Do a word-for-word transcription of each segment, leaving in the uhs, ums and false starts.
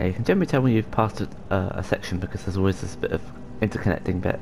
Yeah, you can generally tell when you've passed a, uh, a section because there's always this bit of interconnecting bit.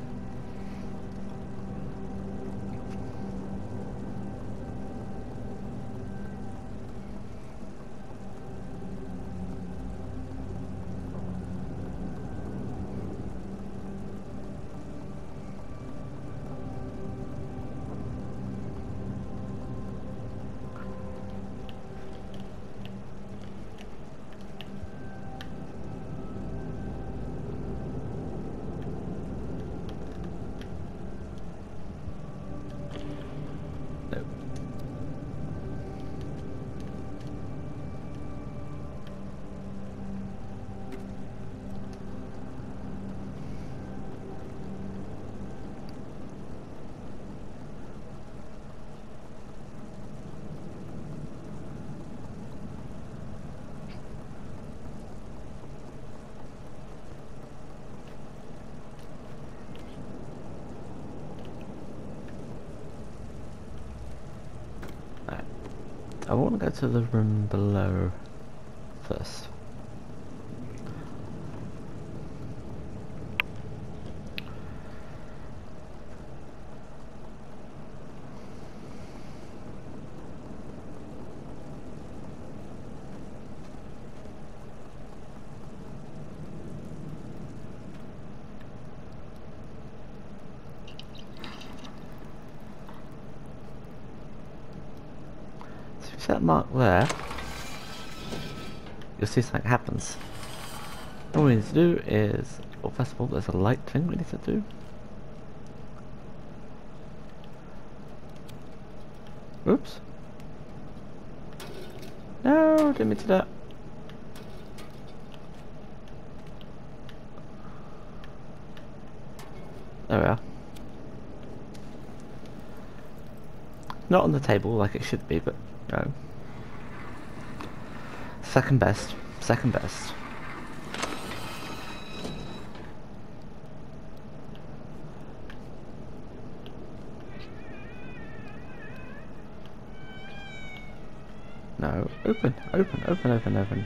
I want to go to the room below first. If that mark there, you'll see something happens. All we need to do is, well, first of all, there's a light thing we need to do. Oops. No, didn't mean to do that. There we are. Not on the table like it should be, but no. Second best. Second best. No. Open. Open. Open. Open. Open.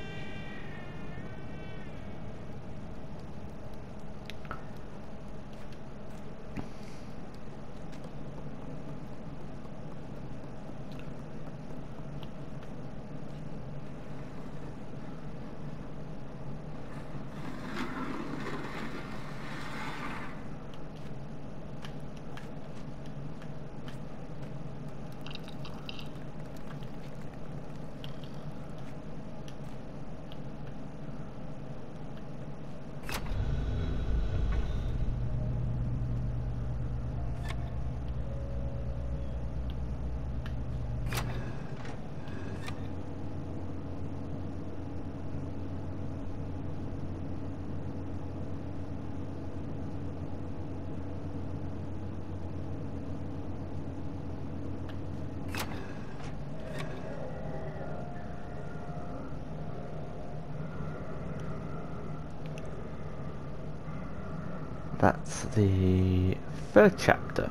That's the third chapter.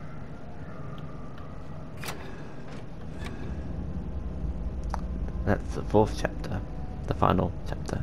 That's the fourth chapter, the final chapter.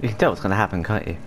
can tell what's going to happen, can't you?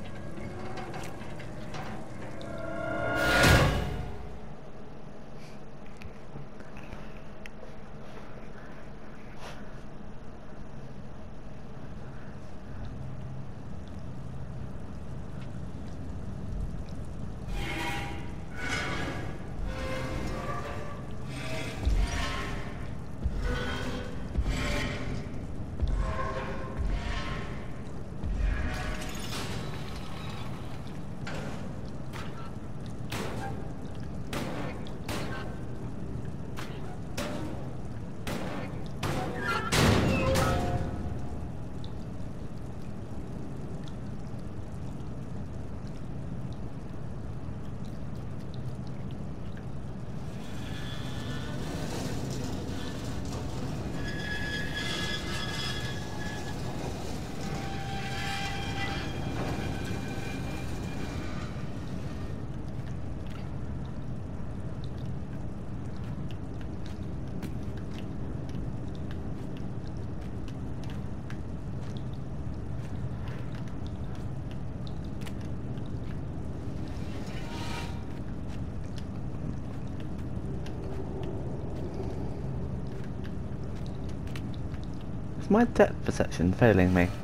Is my depth perception failing me?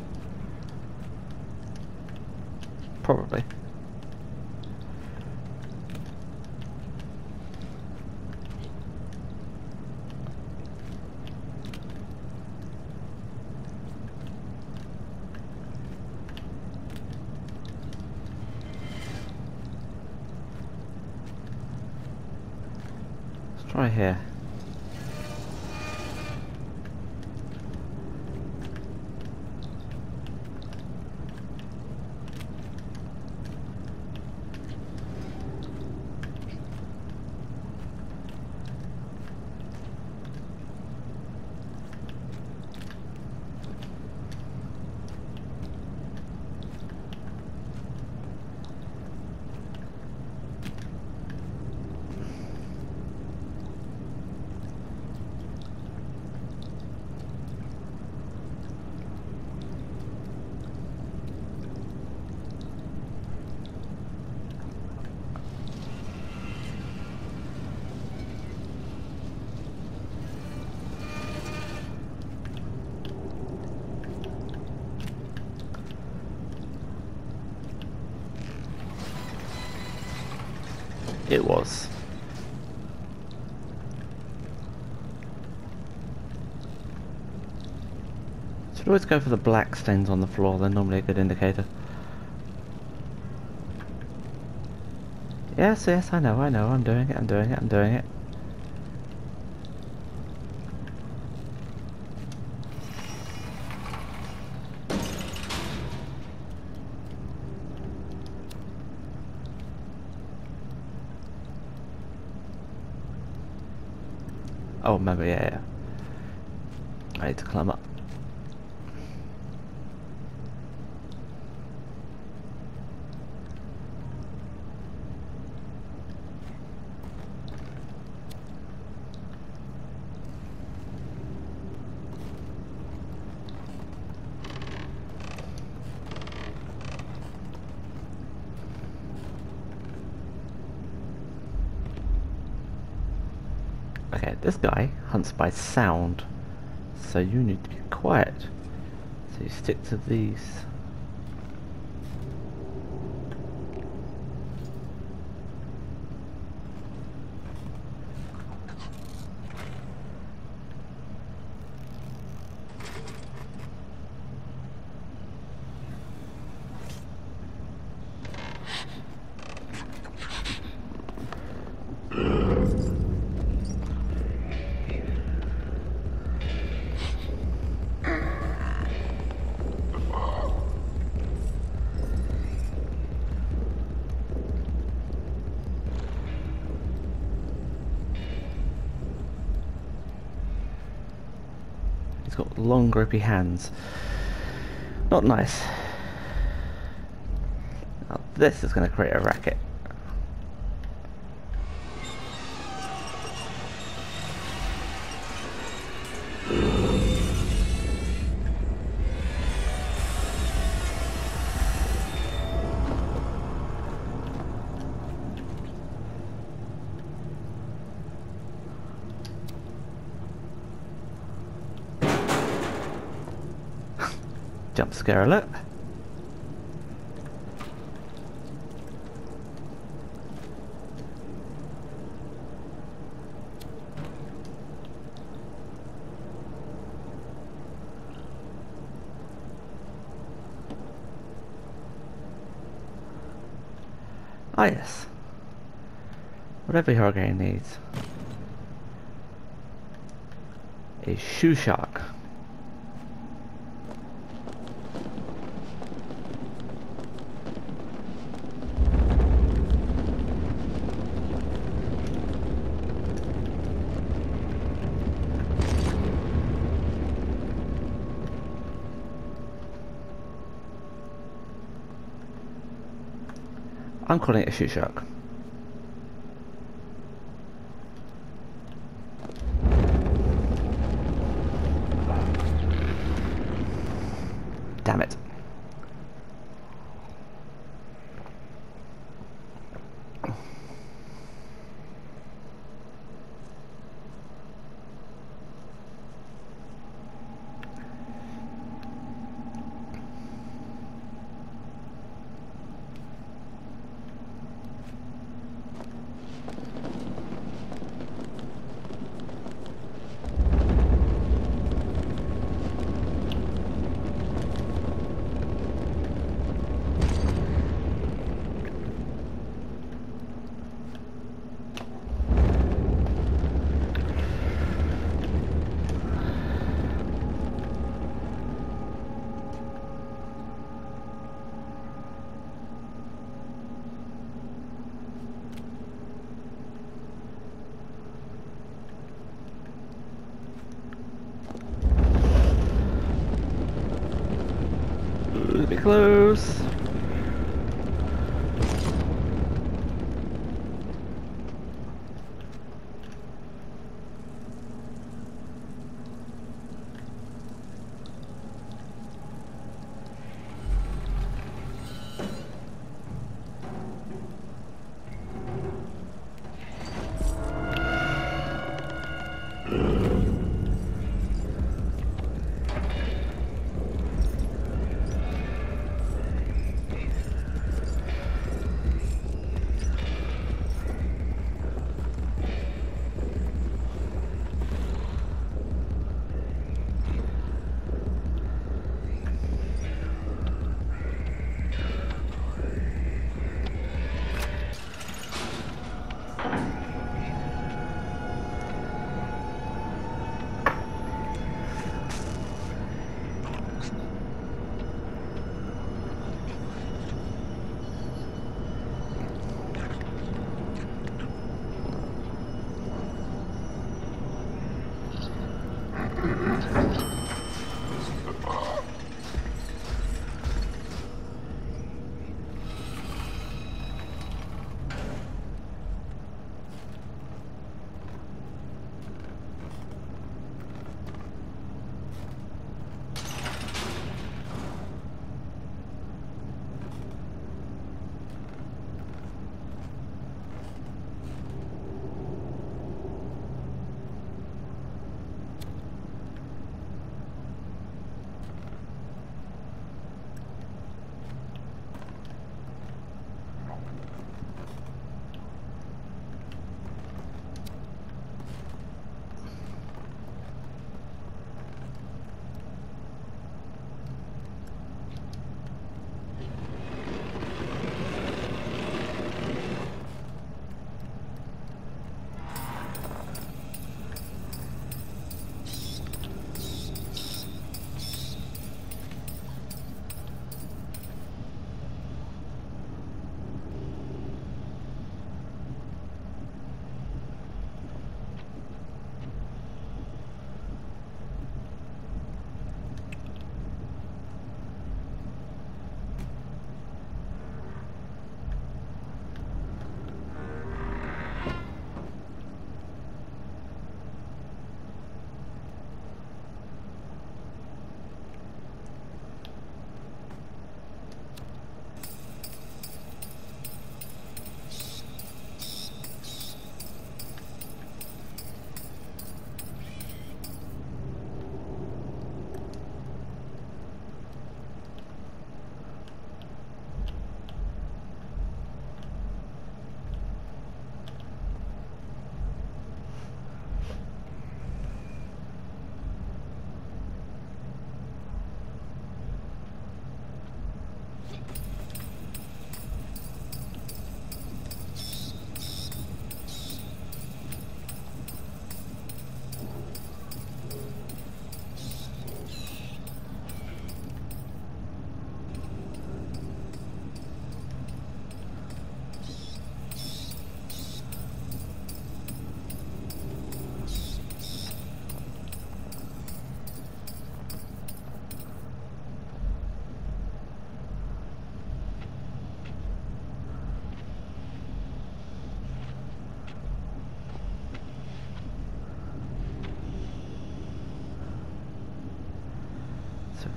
Probably. Let's try here. It was. Should always go for the black stains on the floor, they're normally a good indicator. Yes, yes, I know, I know, I'm doing it, I'm doing it, I'm doing it. Oh, remember, yeah, yeah. I need to climb up. Okay, this guy hunts by sound, so you need to be quiet. So you stick to these. He's got long, gropey hands. Not nice. Now this is going to create a racket. Jump scare alert. Ah yes. Whatever your game needs. A shoe shark. I'm calling it a shoe shark. Damn it. A bit close.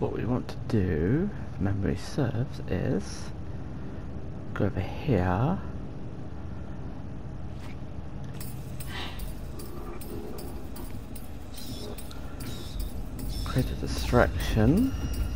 what we want to do, if memory serves, is go over here. Create a distraction.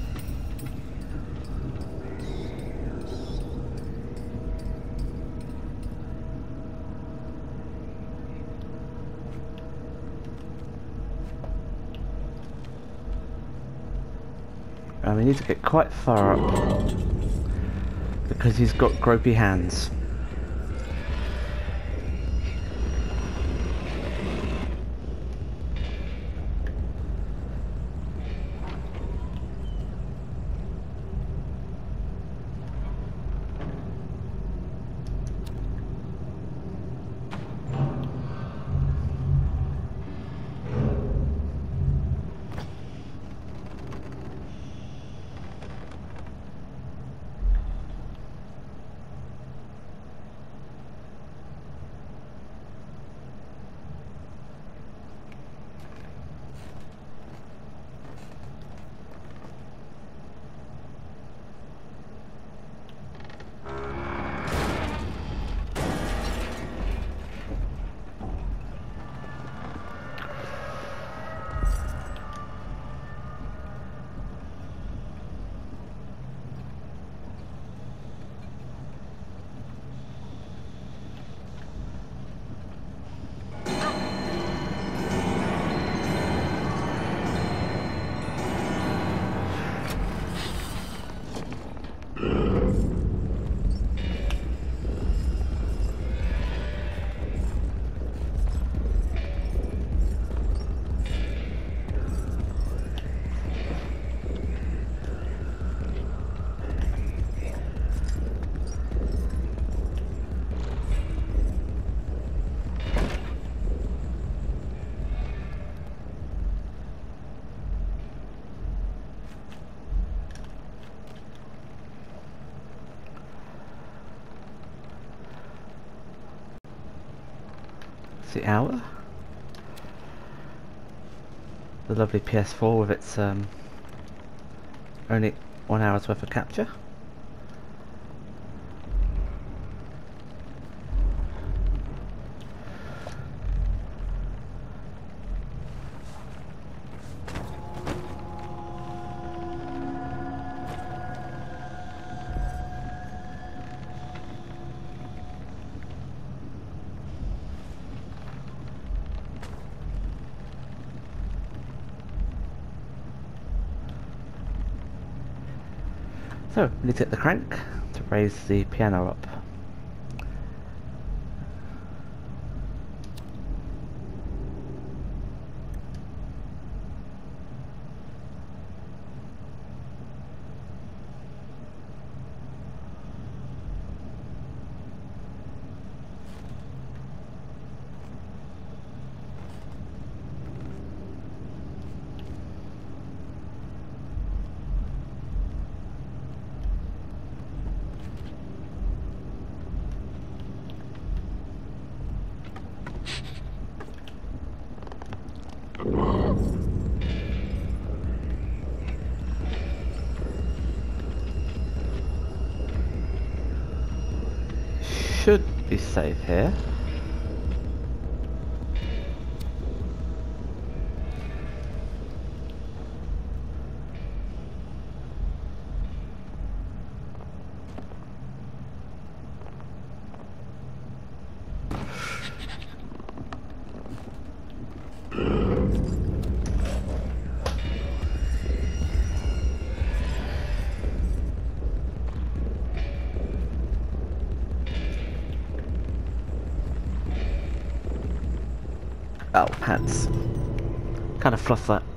And we need to get quite far up because he's got gropey hands. The hour, the lovely P S four with its um, only one hour's worth of capture. So, we need to hit the crank to raise the piano up. Should be safe here. Oh, pants. Kind of fluff that.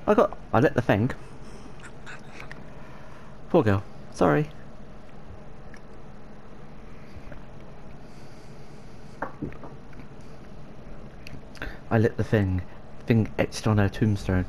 I got... I lit the thing. Poor girl. Sorry. I lit the thing. Thing etched on her tombstone.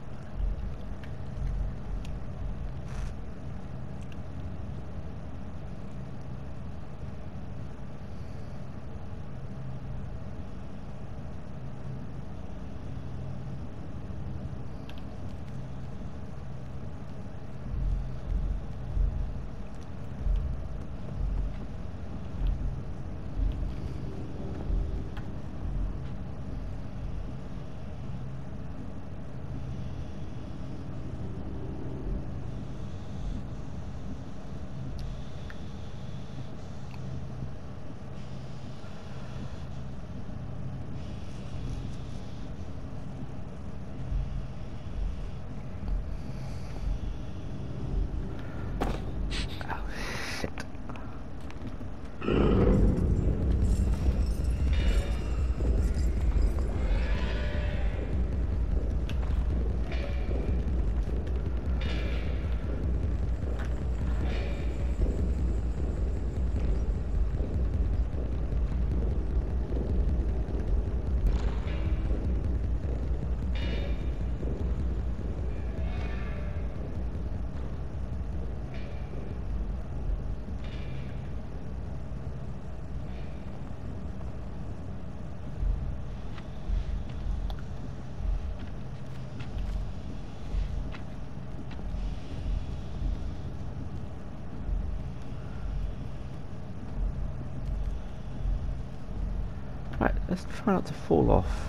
Right, let's try not to fall off.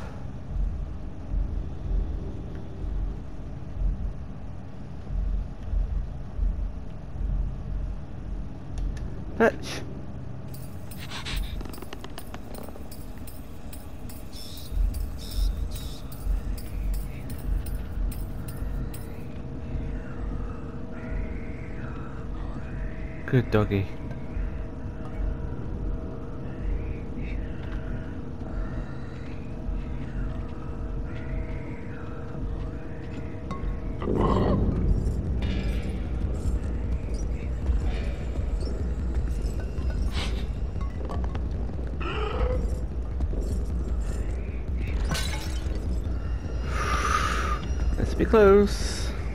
Fetch! Good doggy. Let's be close.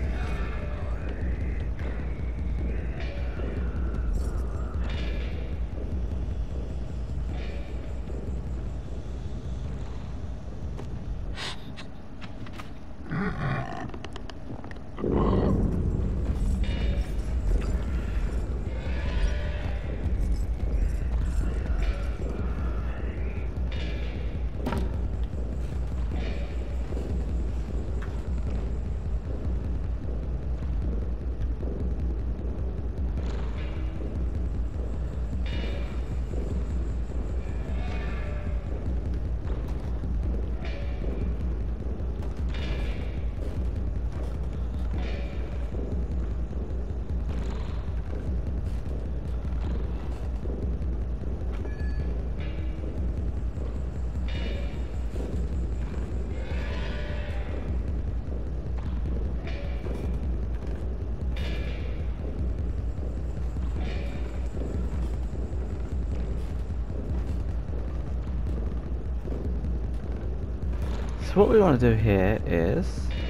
So what we want to do here is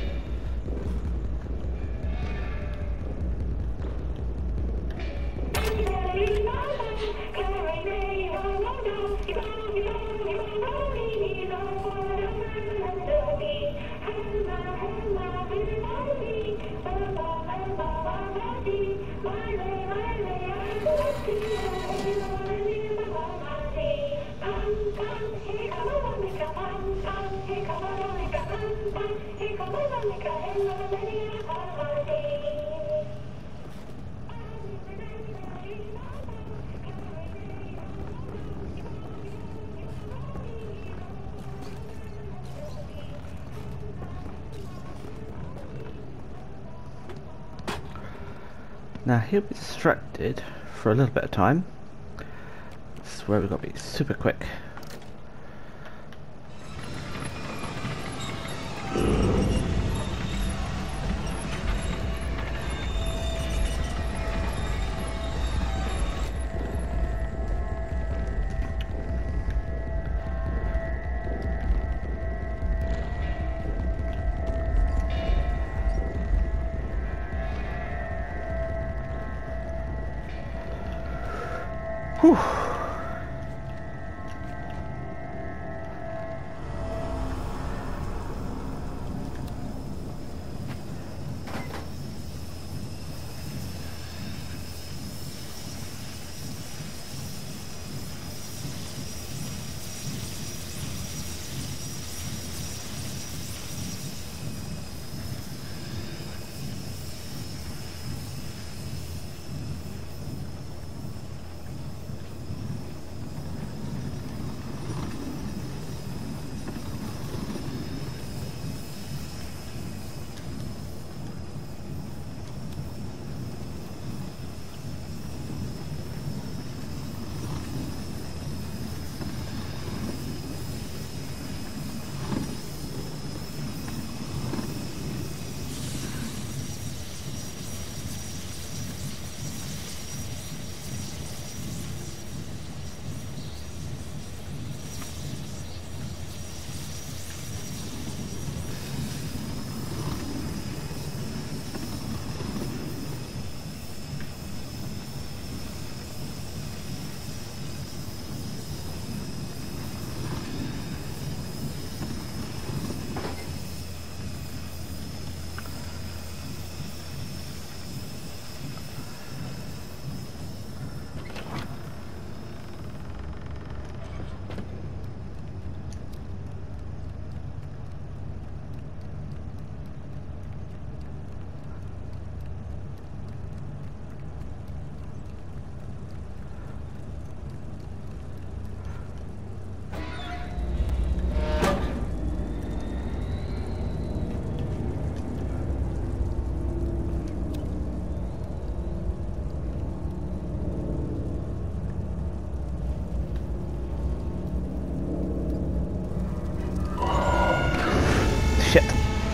now he'll be distracted for a little bit of time. This is where we've got to be super quick. Whew. Shit.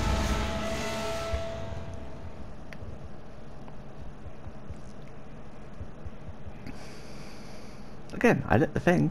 Again, I lit the thing.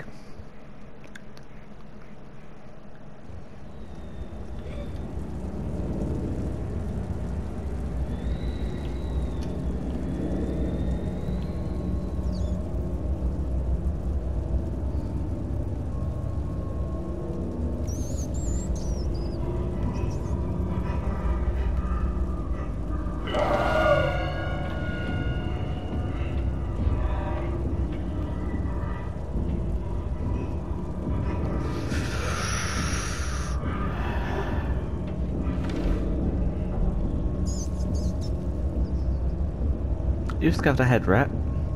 You scanned a head rat.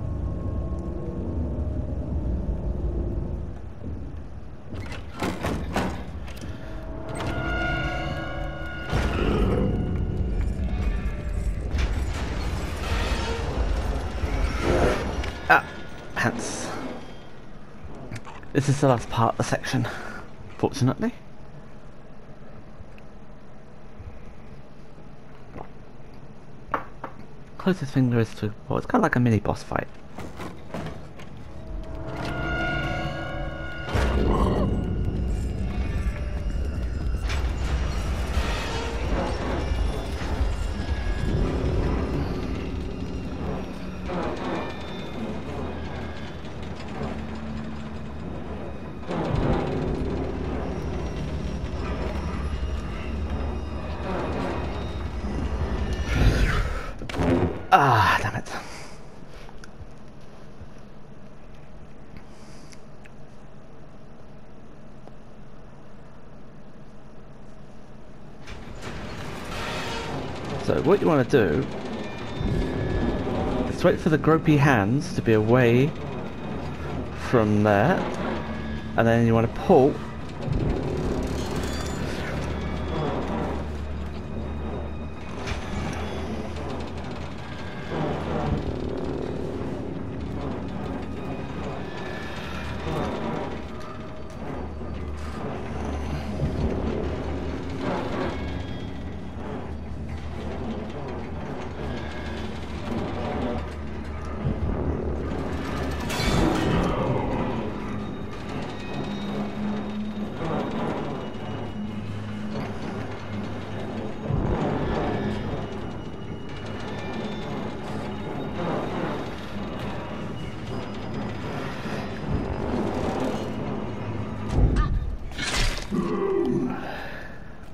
Ah, pants. This is the last part of the section, fortunately. Closest thing there is to, well, it's kind of like a mini boss fight. Ah, damn it. So what you want to do is wait for the gropey hands to be away from there, and then you want to pull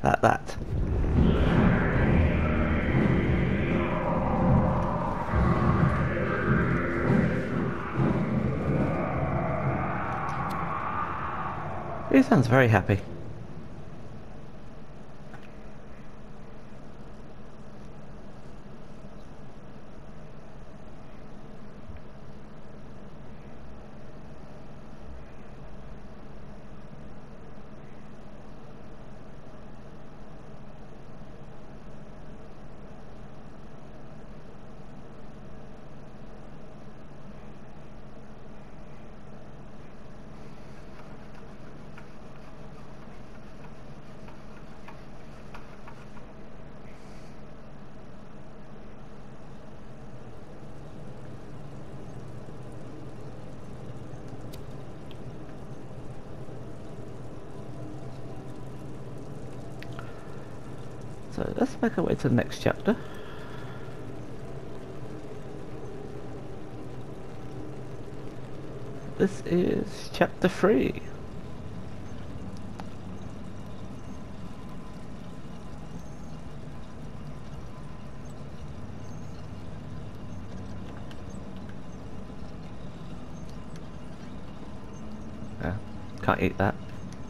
at that. He sounds very happy. So let's make our way to the next chapter. This is chapter three. Yeah, can't eat that.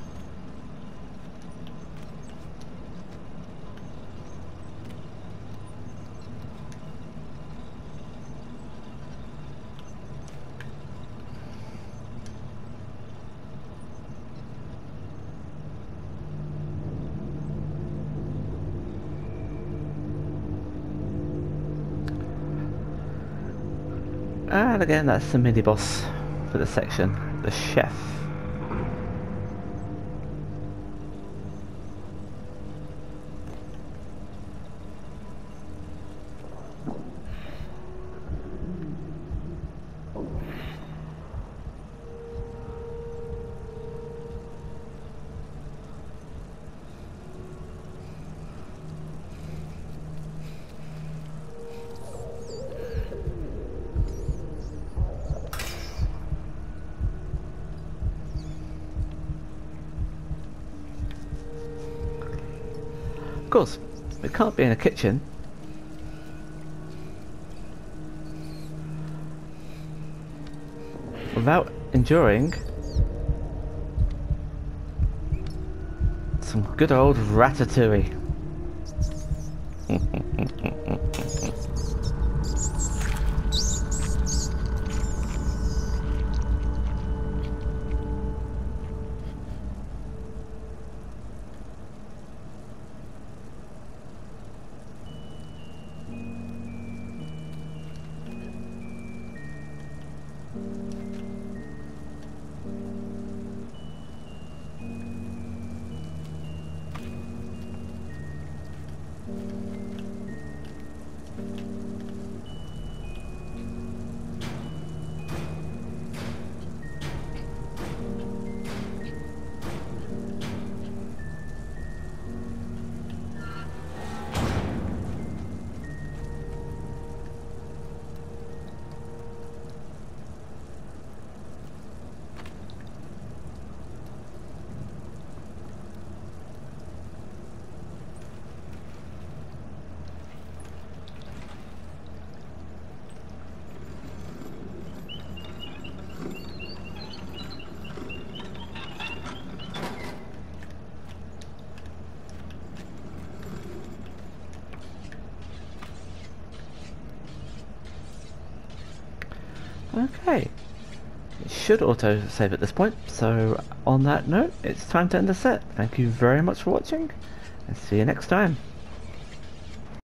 And again, that's the mini boss for the section, the chef. Of course, we can't be in a kitchen. Without enduring some good old ratatouille. Okay, it should auto save at this point, so on that note, it's time to end the set. Thank you very much for watching, and see you next time.